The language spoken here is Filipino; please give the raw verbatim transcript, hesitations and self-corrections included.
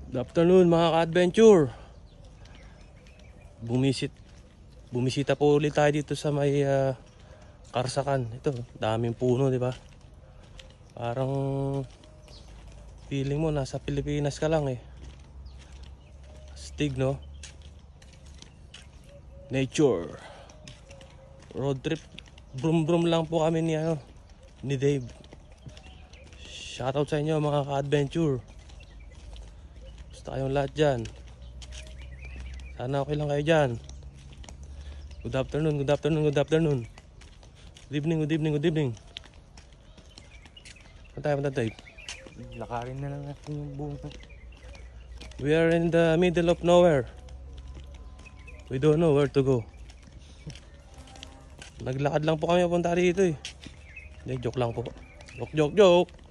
Good afternoon mga ka-adventure. Bumisit Bumisita po ulit tayo dito sa may uh, Karsakan. Ito, daming puno, di ba? Parang feeling mo nasa Pilipinas ka lang eh. Stig, no? Nature. Road trip. Brum brum lang po kami ni ano, ni Dave. Shoutout sa inyo mga ka-adventure. Basta kayong lahat dyan. Sana okay lang kayo dyan. Good afternoon, good afternoon, good afternoon. Good evening, good evening, good evening. Saan tayo punta, Dave? Lakarin na lang natin yung buong. We are in the middle of nowhere. We don't know where to go. Naglakad lang po kami punta dito eh. Hindi, joke lang po. Joke, joke, joke.